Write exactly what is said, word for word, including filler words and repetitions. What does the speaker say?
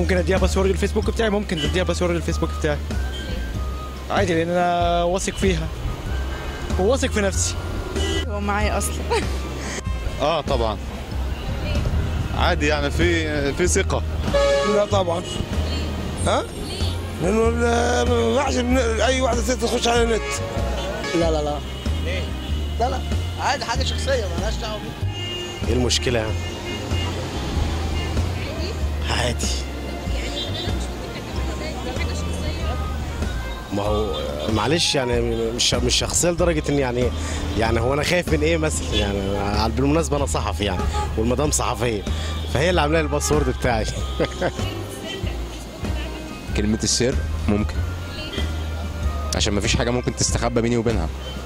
ممكن اديها باسورد الفيسبوك بتاعي، ممكن اديها باسورد الفيسبوك بتاعي عادي، لان انا واثق فيها وواثق في نفسي. هو معايا اصلا. اه طبعا عادي، يعني في في ثقه. لا طبعا. ها؟ لانه ما ينفعش اي واحده ست تخش على النت. لا لا لا. ليه؟ لا لا عادي، حاجه شخصيه مالهاش دعوه بيها. ايه المشكله يعني؟ عادي. ما هو معلش يعني مش مش شخصيه لدرجه ان يعني يعني هو انا خايف من ايه مثلا يعني. بالمناسبه انا صحفي يعني، والمدام صحفيه، فهي اللي عامله لي الباسورد بتاعي. كلمه السر ممكن، عشان ما فيش حاجه ممكن تستخبى بيني وبينها.